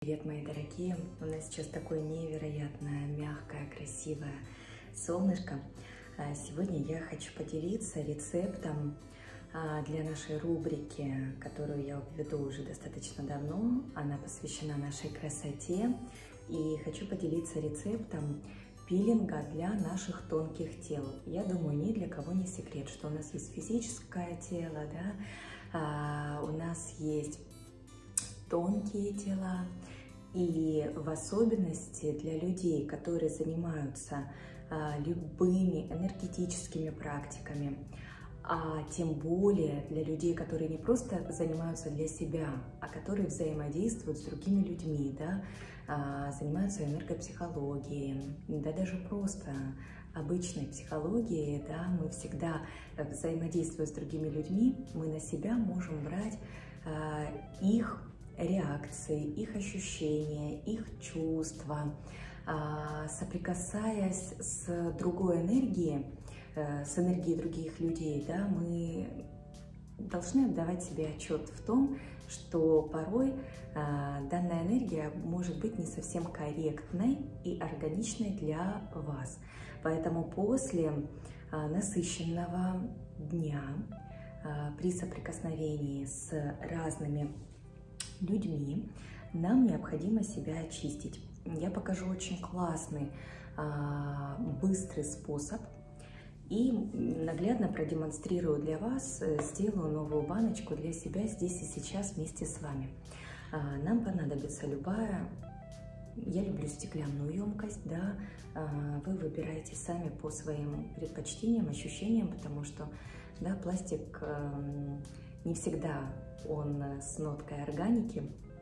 Привет, мои дорогие! У нас сейчас такое невероятное, мягкое, красивое солнышко. Сегодня я хочу поделиться рецептом для нашей рубрики, которую я веду уже достаточно давно. Она посвящена нашей красоте. И хочу поделиться рецептом пилинга для наших тонких тел. Я думаю, ни для кого не секрет, что у нас есть физическое тело, да? У нас есть тонкие тела. И в особенности для людей, которые занимаются любыми энергетическими практиками, а тем более для людей, которые не просто занимаются для себя, а которые взаимодействуют с другими людьми, да, занимаются энергопсихологией, да даже просто обычной психологией, да, мы всегда, взаимодействуя с другими людьми, мы на себя можем брать их реакции, их ощущения, их чувства, соприкасаясь с другой энергией, с энергией других людей, да, мы должны отдавать себе отчет в том, что порой данная энергия может быть не совсем корректной и органичной для вас. Поэтому после насыщенного дня при соприкосновении с разными людьми нам необходимо себя очистить. Я покажу очень классный, быстрый способ и наглядно продемонстрирую для вас, сделаю новую баночку для себя здесь и сейчас вместе с вами. Нам понадобится любая, я люблю стеклянную емкость, да, вы выбираете сами по своим предпочтениям, ощущениям, потому что, да, пластик не всегда он с ноткой органики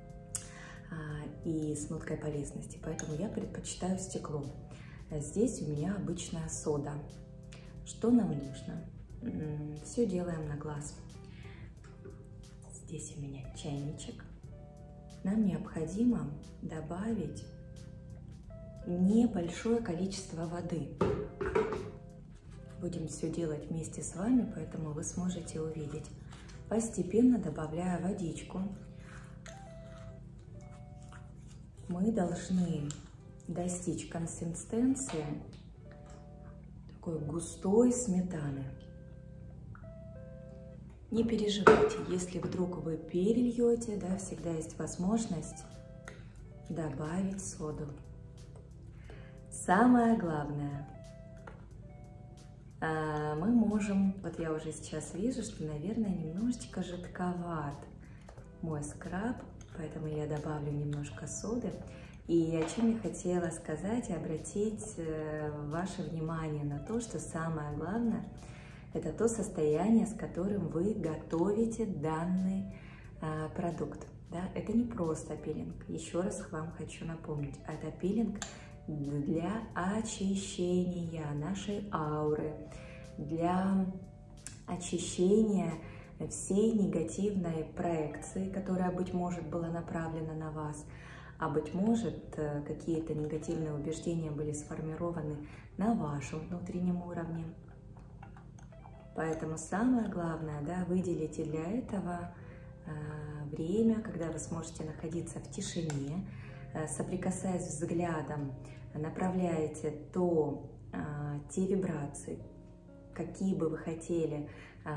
и с ноткой полезности, поэтому я предпочитаю стекло. Здесь у меня обычная сода. Что нам нужно? Все делаем на глаз. Здесь у меня чайничек. Нам необходимо добавить небольшое количество воды. Будем все делать вместе с вами, поэтому вы сможете увидеть. Постепенно добавляя водичку, мы должны достичь консистенции такой густой сметаны. Не переживайте, если вдруг вы перельете, да, всегда есть возможность добавить соду. Самое главное, мы можем, вот я уже сейчас вижу, что, наверное, немножечко жидковат мой скраб, поэтому я добавлю немножко соды. И о чем я хотела сказать и обратить ваше внимание на то, что самое главное – это то состояние, с которым вы готовите данный продукт. Да? Это не просто пилинг, еще раз вам хочу напомнить, это пилинг для очищения нашей ауры, для очищения всей негативной проекции, которая, быть может, была направлена на вас, а быть может, какие-то негативные убеждения были сформированы на вашем внутреннем уровне. Поэтому самое главное, да, выделите для этого время, когда вы сможете находиться в тишине, соприкасаясь взглядом, направляете те вибрации, какими бы вы хотели,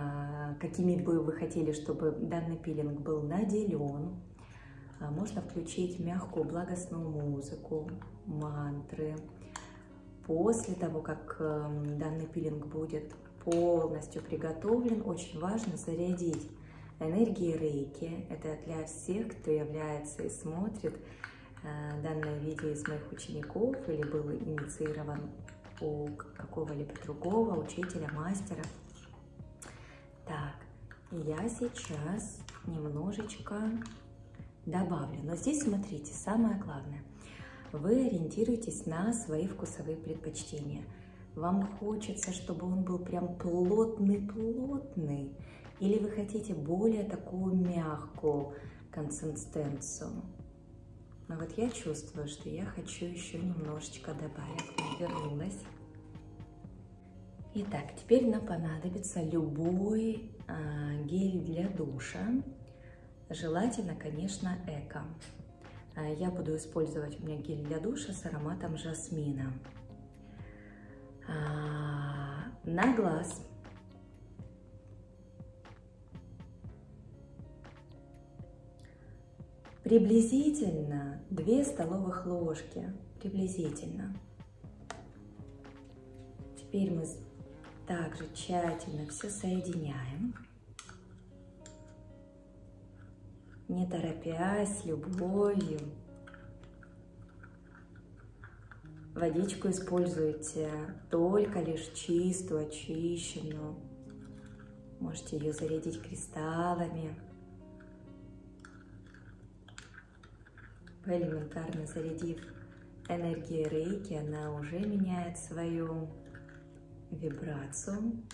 чтобы данный пилинг был наделен. Можно включить мягкую, благостную музыку, мантры. После того, как данный пилинг будет полностью приготовлен, очень важно зарядить энергией рейки. Это для всех, кто является и смотрит данное видео из моих учеников или был инициирован у какого-либо другого учителя, мастера. Так, я сейчас немножечко добавлю. Но здесь, смотрите, самое главное. Вы ориентируетесь на свои вкусовые предпочтения. Вам хочется, чтобы он был прям плотный-плотный, или вы хотите более такую мягкую консистенцию? Но вот я чувствую, что я хочу еще немножечко добавить. Вернулась. Итак, теперь нам понадобится любой гель для душа. Желательно, конечно, эко. Я буду использовать, у меня гель для душа с ароматом жасмина. На глаз. Приблизительно 2 столовых ложки. Приблизительно. Теперь мы также тщательно все соединяем. Не торопясь, с любовью. Водичку используйте только лишь чистую, очищенную. Можете ее зарядить кристаллами. Элементарно зарядив энергией рейки, она уже меняет свою вибрацию.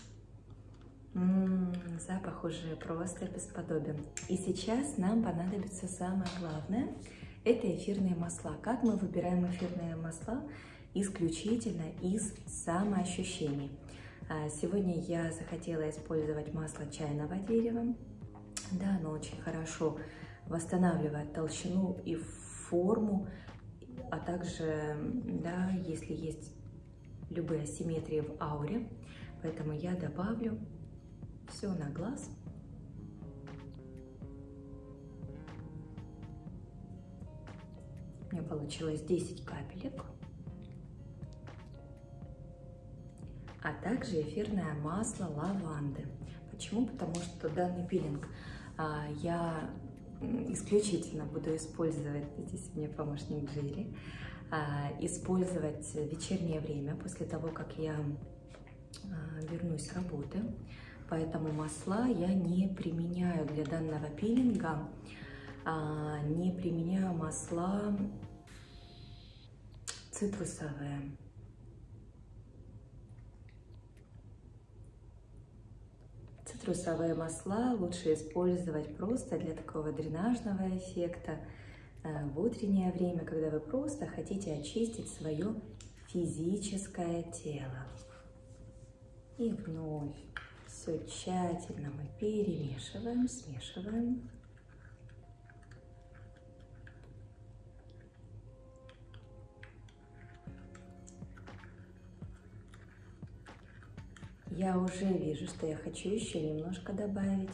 Запах уже просто бесподобен. И сейчас нам понадобится самое главное – это эфирные масла. Как мы выбираем эфирные масла? Исключительно из самоощущений. Сегодня я захотела использовать масло чайного дерева. Да, оно очень хорошо восстанавливает толщину и форму, а также, да, если есть любые асимметрии в ауре. Поэтому я добавлю все на глаз. У меня получилось 10 капелек. А также эфирное масло лаванды. Почему? Потому что данный пилинг я исключительно буду использовать, здесь у меня помощник Джерри, использовать в вечернее время, после того, как я вернусь с работы. Поэтому масла я не применяю для данного пилинга, не применяю масла цитрусовые. Цитрусовые масла лучше использовать просто для такого дренажного эффекта в утреннее время, когда вы просто хотите очистить свое физическое тело. И вновь все тщательно мы перемешиваем, смешиваем. Я уже вижу, что я хочу еще немножко добавить.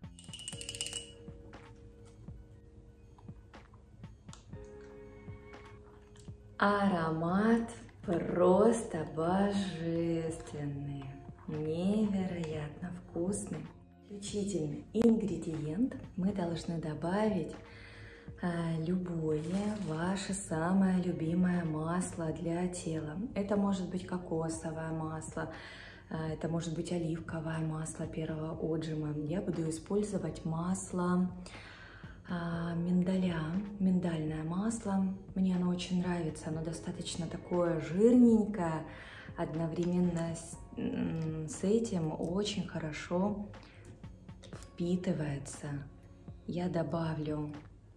Аромат просто божественный, невероятно вкусный. Исключительный ингредиент мы должны добавить любое ваше самое любимое масло для тела. Это может быть кокосовое масло, это может быть оливковое масло первого отжима. Я буду использовать масло миндаля, миндальное масло. Мне оно очень нравится, оно достаточно такое жирненькое, одновременно с этим очень хорошо впитывается. Я добавлю,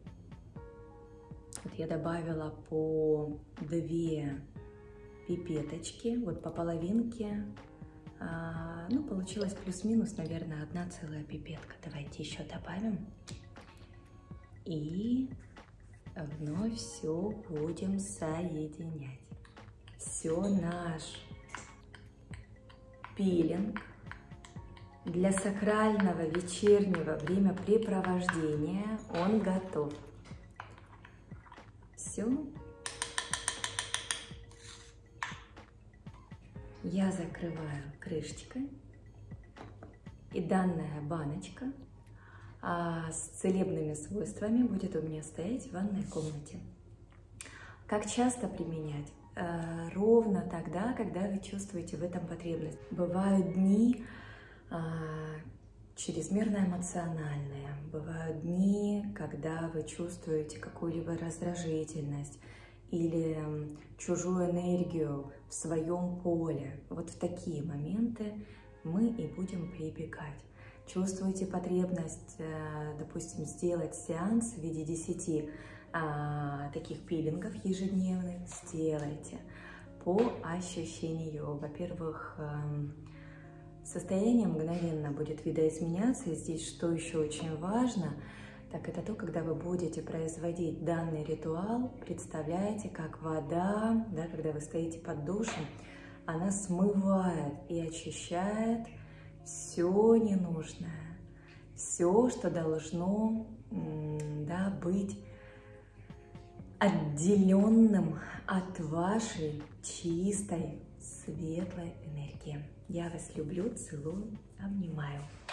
вот я добавила по 2 пипеточки, вот по половинке. Ну, получилось плюс-минус, наверное, 1 целая пипетка. Давайте еще добавим. И вновь все будем соединять. Все, наш пилинг для сакрального вечернего времяпрепровождения, он готов. Все. Я закрываю крышечкой, и данная баночка с целебными свойствами будет у меня стоять в ванной комнате. Как часто применять? Ровно тогда, когда вы чувствуете в этом потребность. Бывают дни чрезмерно эмоциональные, бывают дни, когда вы чувствуете какую-либо раздражительность или чужую энергию в своем поле. Вот в такие моменты мы и будем прибегать. Чувствуете потребность, допустим, сделать сеанс в виде 10 таких пилингов ежедневных, сделайте по ощущению. Во-первых, состояние мгновенно будет видоизменяться. И здесь, что еще очень важно, Так, это то, когда вы будете производить данный ритуал, представляете, как вода, да, когда вы стоите под душем, она смывает и очищает все ненужное, все, что должно, да, быть отделенным от вашей чистой, светлой энергии. Я вас люблю, целую, обнимаю.